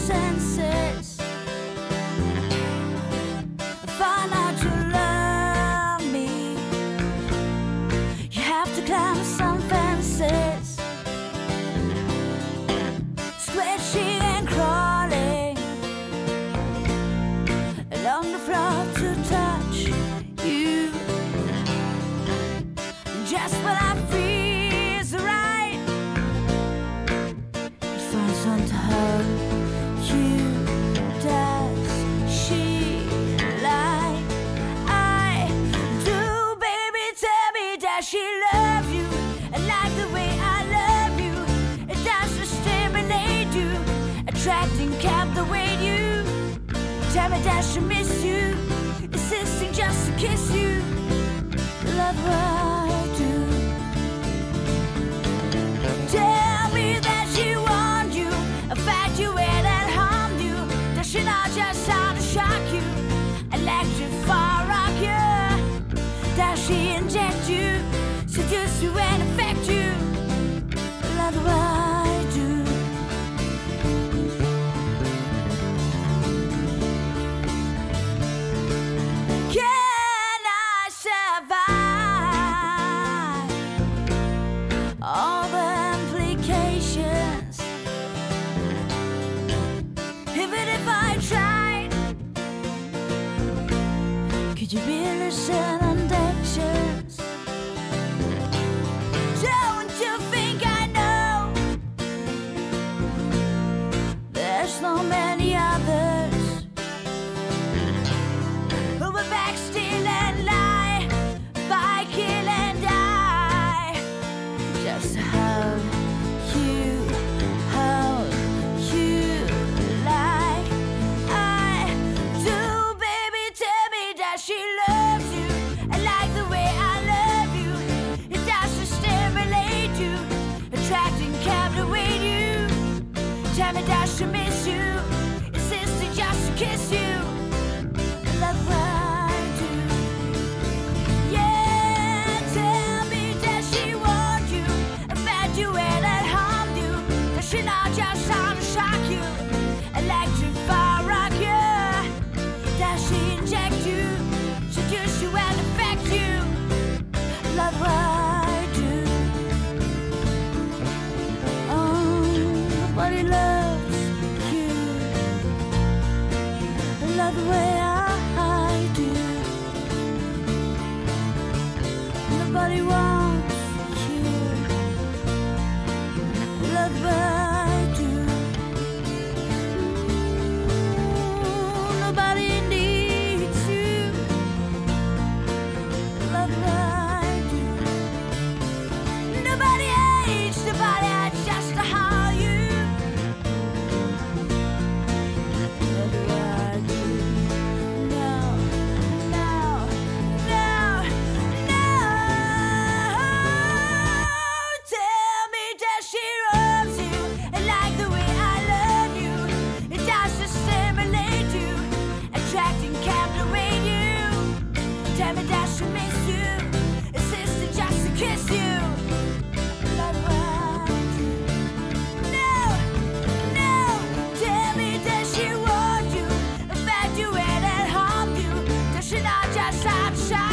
senses. Find out you love me. You have to climb some fences, scratching and crawling along the floor to touch you. Just when I feel right, it finds on to hold you. Does she like I do? Baby, tell me, does she love you? And like the way I love you, it does to stimulate you, attracting, captivate you. Tell me, does she miss you? Insisting just to kiss you. Love what I do. Tell me that she wants you, infatuated and harmed you. Does she know just how to shock you, electrify, rock you? Does she inject you, seduce you and affect you? Love what I do. Can I survive all the implications? Even if I tried, could you be listening and anxious? Don't you think I know there's so many others who will backsteal and lie, fight, kill and die, just how you like I do. Baby, tell me, does she love you? And like the way I love you, it does to stimulate you, attracting, captivate you. Tell me, does she miss you? Insisting just to kiss you. Love what I do. Yeah, tell me, does she want you, infatuate and harm you? Does she know just how to shock you, electrify, rock you? Does she inject you, seduce you and affect you? Love what I do. Oh, nobody loves you. Love the way I do. Nobody wants you. Love what I do. Nobody needs you. Love what I do. Nobody hates, nobody hates just to how you. Love what I do. No, no, no, no. Tell me, does she loves you? And like the way I love you, it does to stimulate you, attracting, captivate you. Tell me, does she miss you? Insisting just to kiss you. Love what I do. No, no. Tell me, does she want you, infatuate and harm you? Does she not just have to shock